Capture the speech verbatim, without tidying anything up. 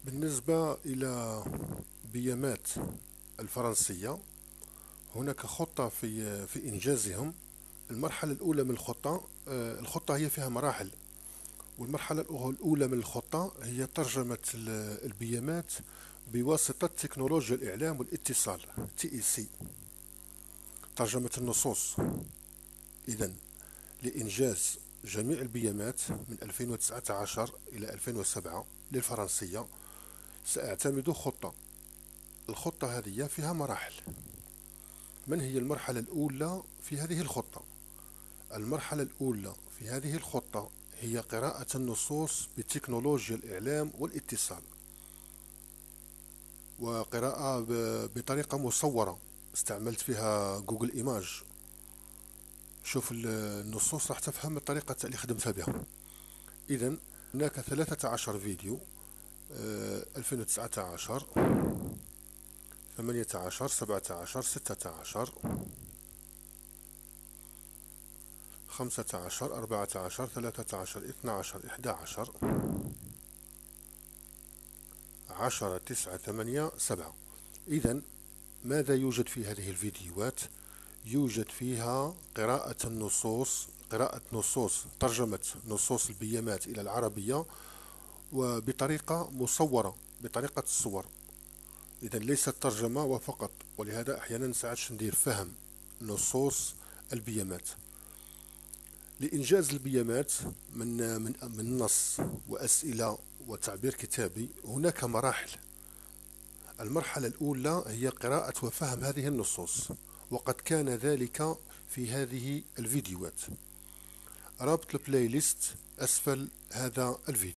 بالنسبة إلى بيانات الفرنسية، هناك خطة في في إنجازهم. المرحلة الأولى من الخطة، آه، الخطة هي فيها مراحل. والمرحلة الأو- الأولى من الخطة هي ترجمة ال- البيانات بواسطة تكنولوجيا الإعلام والاتصال تي إي سي، ترجمة النصوص. إذن لإنجاز جميع البيانات من ألفين وتسعة عشر إلى ألفين وسبعة للفرنسية سأعتمد خطة. الخطة هذه فيها مراحل. من هي المرحلة الأولى في هذه الخطة؟ المرحلة الأولى في هذه الخطة هي قراءة النصوص بتكنولوجيا الإعلام والاتصال، وقراءة ب- بطريقة مصورة. استعملت فيها جوجل إيماج. شوف ال- النصوص راح تفهم الطريقة اللي خدمتها بها. إذن هناك ثلاثة عشر فيديو، آه، ألفين وتسعة عشر، ثمانية عشر، سبعة عشر، ستة عشر، خمسة عشر، أربعة عشر، ثلاثة عشر، اثنا عشر، إحدى عشر، عشرة، تسعة، ثمانية، سبعة. إذن ماذا يوجد في هذه الفيديوهات؟ يوجد فيها قراءة النصوص، قراءة نصوص، ترجمة نصوص البيانات إلى العربية وبطريقة مصورة، بطريقة الصور. إذا ليست ترجمة وفقط، ولهذا أحيانا ساعات ندير فهم نصوص البيانات. لإنجاز البيانات من من من نص وأسئلة وتعبير كتابي هناك مراحل. المرحلة الأولى هي قراءة وفهم هذه النصوص، وقد كان ذلك في هذه الفيديوهات. رابط البلاي ليست أسفل هذا الفيديو.